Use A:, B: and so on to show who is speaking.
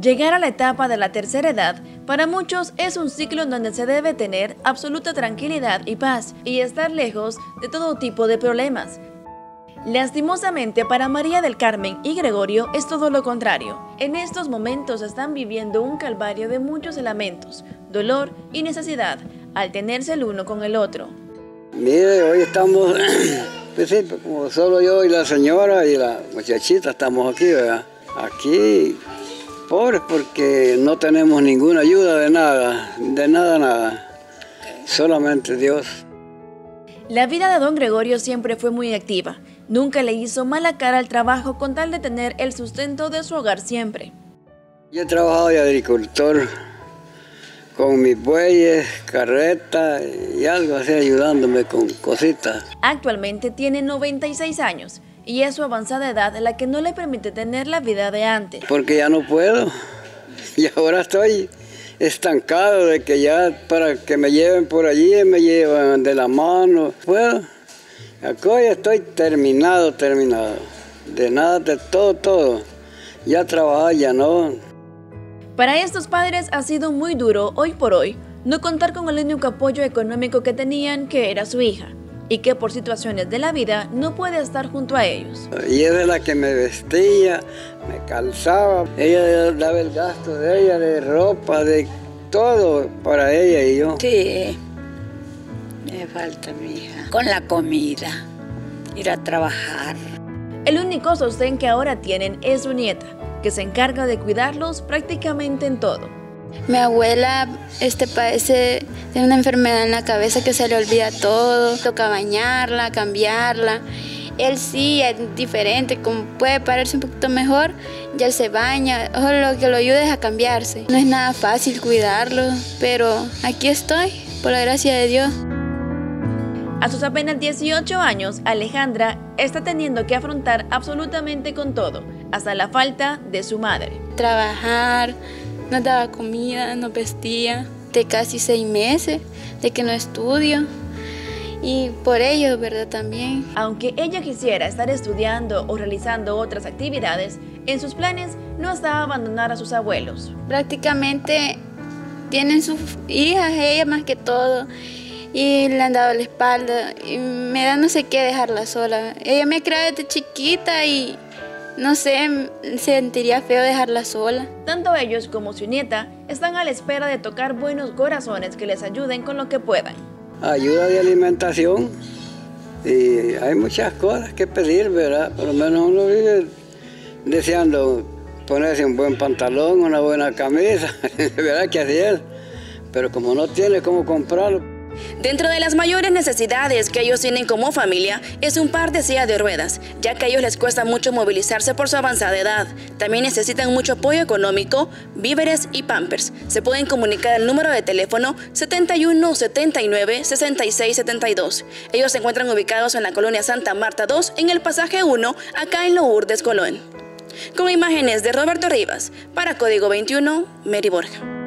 A: Llegar a la etapa de la tercera edad para muchos es un ciclo en donde se debe tener absoluta tranquilidad y paz y estar lejos de todo tipo de problemas. Lastimosamente para María del Carmen y Gregorio es todo lo contrario. En estos momentos están viviendo un calvario de muchos lamentos, dolor y necesidad al tenerse el uno con el otro.
B: Mire, hoy estamos, pues sí, como solo yo y la señora y la muchachita estamos aquí, ¿verdad? Aquí, pobres porque no tenemos ninguna ayuda de nada, solamente Dios.
A: La vida de don Gregorio siempre fue muy activa. Nunca le hizo mala cara al trabajo con tal de tener el sustento de su hogar siempre.
B: Yo he trabajado de agricultor con mis bueyes, carreta y algo así, ayudándome con cositas.
A: Actualmente tiene 96 años y es su avanzada edad la que no le permite tener la vida de antes.
B: Porque ya no puedo y ahora estoy estancado de que ya para que me lleven por allí me llevan de la mano. Puedo. Aquí ya estoy terminado. De nada, de todo. Ya trabajar, ya no.
A: Para estos padres ha sido muy duro hoy por hoy no contar con el único apoyo económico que tenían, que era su hija, y que por situaciones de la vida no puede estar junto a ellos.
B: Y ella es la que me vestía, me calzaba, ella daba el gasto de ella, de ropa, de todo para ella y yo.
C: Sí, me falta mi hija. Con la comida, ir a trabajar.
A: El único sostén que ahora tienen es su nieta, que se encarga de cuidarlos prácticamente en todo.
D: Mi abuela padece de una enfermedad en la cabeza que se le olvida todo, toca bañarla, cambiarla. Él sí es diferente, como puede pararse un poquito mejor, ya él se baña, o lo que lo ayuda es a cambiarse. No es nada fácil cuidarlo, pero aquí estoy, por la gracia de Dios.
A: A sus apenas 18 años, Alejandra está teniendo que afrontar absolutamente con todo, hasta la falta de su madre.
D: Trabajar, nos daba comida, nos vestía, de casi 6 meses, de que no estudio, y por ello, ¿verdad? También.
A: Aunque ella quisiera estar estudiando o realizando otras actividades, en sus planes no está abandonar a sus abuelos.
D: Prácticamente tienen sus hijas, ella más que todo, y le han dado la espalda, y me da no sé qué dejarla sola. Ella me crió desde chiquita y no sé, sentiría feo dejarla sola.
A: Tanto ellos como su nieta están a la espera de tocar buenos corazones que les ayuden con lo que puedan.
B: Ayuda de alimentación y hay muchas cosas que pedir, ¿verdad? Por lo menos uno vive deseando ponerse un buen pantalón, una buena camisa, ¿verdad? Que así es, pero como no tiene cómo comprarlo.
A: Dentro de las mayores necesidades que ellos tienen como familia es un par de sillas de ruedas, ya que a ellos les cuesta mucho movilizarse por su avanzada edad. También necesitan mucho apoyo económico, víveres y pampers. Se pueden comunicar al número de teléfono 71 79 66 72. Ellos se encuentran ubicados en la colonia Santa Marta 2, en el pasaje 1, acá en Lourdes, Colón. Con imágenes de Roberto Rivas, para Código 21, Mary Borja.